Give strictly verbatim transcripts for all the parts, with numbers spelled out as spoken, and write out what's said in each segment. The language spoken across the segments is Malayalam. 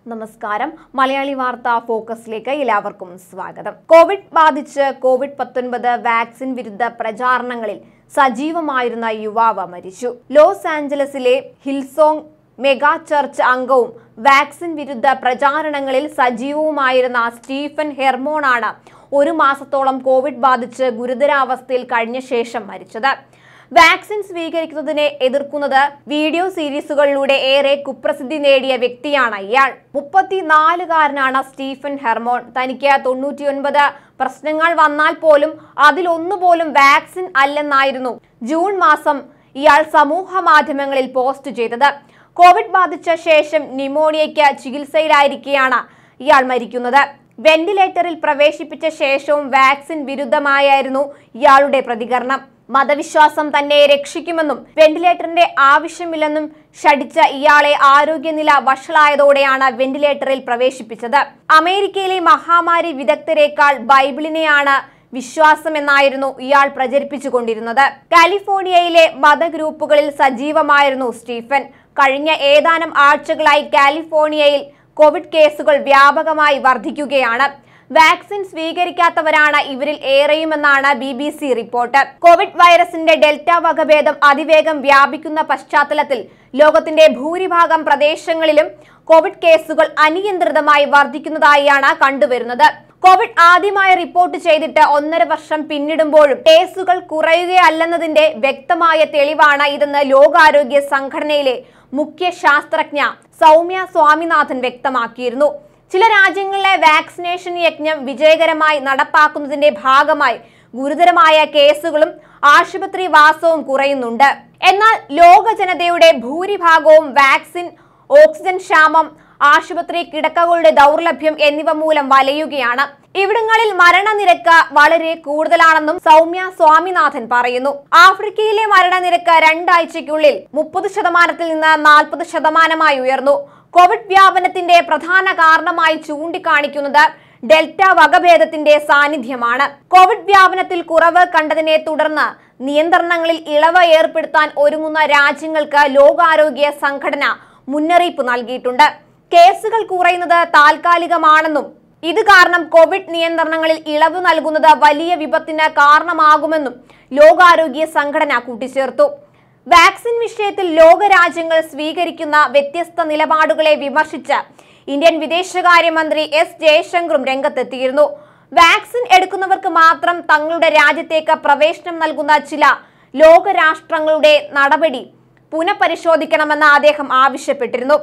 നമസ്കാരം. മലയാളി വാർത്താ ഫോക്കസിലേക്ക് എല്ലാവർക്കും സ്വാഗതം. കോവിഡ് ബാധിച്ച് കോവിഡ് പത്തൊൻപത് വാക്സിൻ വിരുദ്ധ പ്രചാരണങ്ങളിൽ സജീവമായിരുന്ന യുവാവ് മരിച്ചു. ലോസ് ആഞ്ചലസിലെ ഹിൽസോങ് മെഗാ ചർച്ച് അംഗവും വാക്സിൻ വിരുദ്ധ പ്രചാരണങ്ങളിൽ സജീവവുമായിരുന്ന സ്റ്റീഫൻ-ഹെർമോൺ ആണ് ഒരു മാസത്തോളം കോവിഡ് ബാധിച്ച് ഗുരുതരാവസ്ഥയിൽ കഴിഞ്ഞ ശേഷം മരിച്ചത്. വാക്സിൻ സ്വീകരിക്കുന്നതിനെ എതിർക്കുന്നത് വീഡിയോ സീരീസുകളിലൂടെ ഏറെ കുപ്രസിദ്ധി നേടിയ വ്യക്തിയാണ് ഇയാൾ. മുപ്പത്തിനാലുകാരനാണ് സ്റ്റീഫൻ-ഹെർമോൺ. തനിക്ക് തൊണ്ണൂറ്റിയൊൻപത് പ്രശ്നങ്ങൾ വന്നാൽ പോലും അതിലൊന്നുപോലും വാക്സിൻ അല്ലെന്നായിരുന്നു ജൂൺ മാസം ഇയാൾ സമൂഹ മാധ്യമങ്ങളിൽ പോസ്റ്റ് ചെയ്തത്. കോവിഡ് ബാധിച്ച ശേഷം ന്യൂമോണിയയ്ക്ക് ചികിത്സയിലായിരിക്കെയാണ് ഇയാൾ മരിക്കുന്നത്. വെന്റിലേറ്ററിൽ പ്രവേശിപ്പിച്ച ശേഷവും വാക്സിൻ വിരുദ്ധമായിരുന്നു ഇയാളുടെ പ്രതികരണം. മതവിശ്വാസം തന്നെ രക്ഷിക്കുമെന്നും വെന്റിലേറ്ററിന്റെ ആവശ്യമില്ലെന്നും ശഠിച്ച ഇയാളെ ആരോഗ്യനില വഷളായതോടെയാണ് വെന്റിലേറ്ററിൽ പ്രവേശിപ്പിച്ചത്. അമേരിക്കയിലെ മഹാമാരി വിദഗ്ധരെക്കാൾ ബൈബിളിനെയാണ് വിശ്വാസമെന്നായിരുന്നു ഇയാൾ പ്രചരിപ്പിച്ചുകൊണ്ടിരുന്നത്. കാലിഫോർണിയയിലെ മതഗ്രൂപ്പുകളിൽ സജീവമായിരുന്നു സ്റ്റീഫൻ. കഴിഞ്ഞ ഏതാനും ആഴ്ചകളായി കാലിഫോർണിയയിൽ കോവിഡ് കേസുകൾ വ്യാപകമായി വർദ്ധിക്കുകയാണ്. വാക്സിൻ സ്വീകരിക്കാത്തവരാണ് ഇവരിൽ ഏറെയുമെന്നാണ് B B C report. Covid വൈറസിന്റെ ഡെൽറ്റ വകഭേദം അതിവേഗം വ്യാപിക്കുന്ന പശ്ചാത്തലത്തിൽ ലോകത്തിന്റെ ഭൂരിഭാഗം പ്രദേശങ്ങളിലും കോവിഡ് കേസുകൾ അനിയന്ത്രിതമായി വർദ്ധിക്കുന്നതായാണ് കണ്ടുവരുന്നത്. കോവിഡ് ആദ്യമായി റിപ്പോർട്ട് ചെയ്തിട്ട് ഒന്നര വർഷം പിന്നിടുമ്പോഴും കേസുകൾ കുറയുകയല്ലെന്നതിന്റെ വ്യക്തമായ തെളിവാണ് ഇതെന്ന് ലോകാരോഗ്യ സംഘടനയിലെ മുഖ്യ ശാസ്ത്രജ്ഞ സൗമ്യ സ്വാമിനാഥൻ വ്യക്തമാക്കിയിരുന്നു. ചില രാജ്യങ്ങളിലെ വാക്സിനേഷൻ യജ്ഞം വിജയകരമായി നടപ്പാക്കുന്നതിന്റെ ഭാഗമായി ഗുരുതരമായ കേസുകളും ആശുപത്രി വാസവും കുറയുന്നുണ്ട്. എന്നാൽ ലോക ജനതയുടെ ഭൂരിഭാഗവും വാക്സിൻ, ഓക്സിജൻ ക്ഷാമം, ആശുപത്രി കിടക്കകളുടെ ദൗർലഭ്യം എന്നിവ മൂലം വലയുകയാണ്. ഇവിടങ്ങളിൽ മരണനിരക്ക് വളരെ കൂടുതലാണെന്നും സൗമ്യ സ്വാമിനാഥൻ പറയുന്നു. ആഫ്രിക്കയിലെ മരണനിരക്ക് രണ്ടാഴ്ചയ്ക്കുള്ളിൽ മുപ്പത് ശതമാനത്തിൽ നിന്ന് നാൽപ്പത് ശതമാനമായി ഉയർന്നു. കോവിഡ് വ്യാപനത്തിന്റെ പ്രധാന കാരണമായി ചൂണ്ടിക്കാണിക്കുന്നത് ഡെൽറ്റ വകഭേദത്തിന്റെ സാന്നിധ്യമാണ്. കോവിഡ് വ്യാപനത്തിൽ കുറവ് കണ്ടതിനെ തുടർന്ന് നിയന്ത്രണങ്ങളിൽ ഇളവ് ഏർപ്പെടുത്താൻ ഒരുങ്ങുന്ന രാജ്യങ്ങൾക്ക് ലോകാരോഗ്യ സംഘടന മുന്നറിയിപ്പ് നൽകിയിട്ടുണ്ട്. കേസുകൾ കുറയുന്നത് താൽക്കാലികമാണെന്നും ഇത് കാരണം കോവിഡ് നിയന്ത്രണങ്ങളിൽ ഇളവ് നൽകുന്നത് വലിയ വിപത്തിന് കാരണമാകുമെന്നും ലോകാരോഗ്യ സംഘടന കൂട്ടിച്ചേർത്തു. വാക്സിൻ വിഷയത്തിൽ ലോകരാജ്യങ്ങൾ സ്വീകരിക്കുന്ന വ്യത്യസ്ത നിലപാടുകളെ വിമർശിച്ച് ഇന്ത്യൻ വിദേശകാര്യമന്ത്രി എസ് ജയശങ്കറും രംഗത്തെത്തിയിരുന്നു. വാക്സിൻ എടുക്കുന്നവർക്ക് മാത്രം തങ്ങളുടെ രാജ്യത്തേക്ക് പ്രവേശനം നൽകുന്ന ചില ലോകരാഷ്ട്രങ്ങളുടെ നടപടി പുനഃപരിശോധിക്കണമെന്ന് അദ്ദേഹം ആവശ്യപ്പെട്ടിരുന്നു.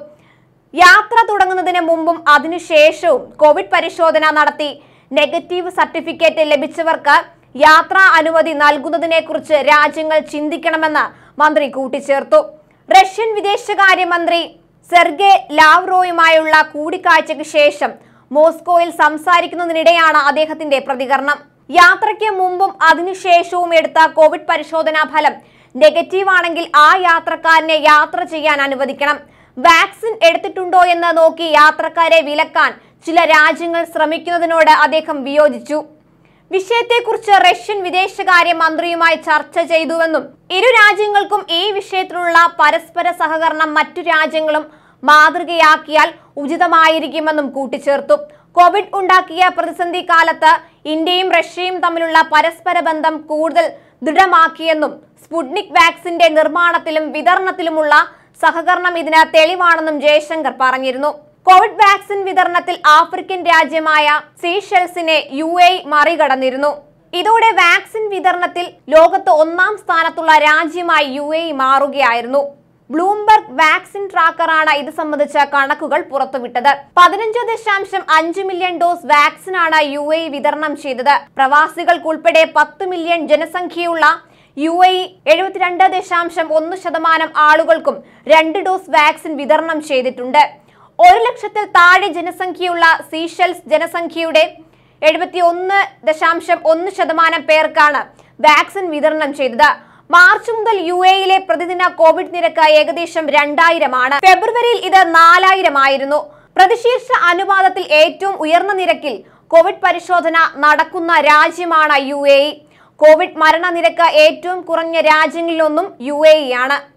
യാത്ര തുടങ്ങുന്നതിന് മുമ്പും അതിനുശേഷവും കോവിഡ് പരിശോധന നടത്തി നെഗറ്റീവ് സർട്ടിഫിക്കറ്റ് ലഭിച്ചവർക്ക് യാത്രാ അനുമതി നൽകുന്നതിനെ കുറിച്ച് രാജ്യങ്ങൾ ചിന്തിക്കണമെന്ന് മന്ത്രി കൂട്ടിച്ചേർത്തു. റഷ്യൻ വിദേശകാര്യമന്ത്രി സെർഗെ ലാവ്റോയുമായുള്ള കൂടിക്കാഴ്ചയ്ക്ക് ശേഷം മോസ്കോയിൽ സംസാരിക്കുന്നതിനിടെയാണ് അദ്ദേഹത്തിന്റെ പ്രതികരണം. യാത്രയ്ക്ക് മുമ്പും അതിനുശേഷവും എടുത്ത കോവിഡ് പരിശോധനാ ഫലം നെഗറ്റീവ് ആണെങ്കിൽ ആ യാത്രക്കാരനെ യാത്ര ചെയ്യാൻ അനുവദിക്കണം. വാക്സിൻ എടുത്തിട്ടുണ്ടോ എന്ന് നോക്കി യാത്രക്കാരെ വിലക്കാൻ ചില രാജ്യങ്ങൾ ശ്രമിക്കുന്നതിനോട് അദ്ദേഹം വിയോജിച്ചു. വിഷയത്തെക്കുറിച്ച് റഷ്യൻ വിദേശകാര്യ മന്ത്രിയുമായി ചർച്ച ചെയ്തുവെന്നും ഇരു രാജ്യങ്ങൾക്കും ഈ വിഷയത്തിലുള്ള പരസ്പര സഹകരണം മറ്റു രാജ്യങ്ങളും മാതൃകയാക്കിയാൽ ഉചിതമായിരിക്കുമെന്നും കൂട്ടിച്ചേർത്തു. കോവിഡ് ഉണ്ടാക്കിയ പ്രതിസന്ധി കാലത്ത് ഇന്ത്യയും റഷ്യയും തമ്മിലുള്ള പരസ്പര ബന്ധം കൂടുതൽ ദൃഢമാക്കിയെന്നും സ്പുട്നിക് വാക്സിന്റെ നിർമ്മാണത്തിലും വിതരണത്തിലുമുള്ള സഹകരണം ഇതിന് തെളിവാണെന്നും ജയശങ്കർ പറഞ്ഞിരുന്നു. കോവിഡ് വാക്സിൻ വിതരണത്തിൽ ആഫ്രിക്കൻ രാജ്യമായ സീഷെൽസിനെ യു എ മറികടന്നിരുന്നു. ഇതോടെ വാക്സിൻ വിതരണത്തിൽ ലോകത്ത് ഒന്നാം സ്ഥാനത്തുള്ള രാജ്യമായി യു എ മാറുകയായിരുന്നു. ബ്ലൂംബർഗ് വാക്സിൻ ട്രാക്കറാണ് ഇത് സംബന്ധിച്ച കണക്കുകൾ പുറത്തുവിട്ടത്. പതിനഞ്ച് ദശാംശം അഞ്ച് മില്യൺ ഡോസ് വാക്സിനാണ് യു എ വിതരണം ചെയ്തത്. പ്രവാസികൾക്കുൾപ്പെടെ പത്ത് മില്യൺ ജനസംഖ്യയുള്ള യു എ എഴുപത്തിരണ്ട് ദശാംശം ഒന്ന് ശതമാനം ആളുകൾക്കും രണ്ട് ഡോസ് വാക്സിൻ വിതരണം ചെയ്തിട്ടുണ്ട്. ഒരു ലക്ഷത്തിൽ താഴെ ജനസംഖ്യയുള്ള സീഷെൽസ് ജനസംഖ്യയുടെ എഴുപത്തി ഒന്ന് ദശാംശം ഒന്ന് ശതമാനം പേർക്കാണ് വാക്സിൻ വിതരണം ചെയ്തത്. മാർച്ച് മുതൽ യു എയിലെ പ്രതിദിന കോവിഡ് നിരക്ക് ഏകദേശം രണ്ടായിരം ആണ്. ഫെബ്രുവരിയിൽ ഇത് നാലായിരം ആയിരുന്നു. പ്രതിശീർഷ അനുപാതത്തിൽ ഏറ്റവും ഉയർന്ന നിരക്കിൽ കോവിഡ് പരിശോധന നടക്കുന്ന രാജ്യമാണ് യു എ. കോവിഡ് മരണനിരക്ക് ഏറ്റവും കുറഞ്ഞ രാജ്യങ്ങളിലൊന്നും യു എ ആണ്.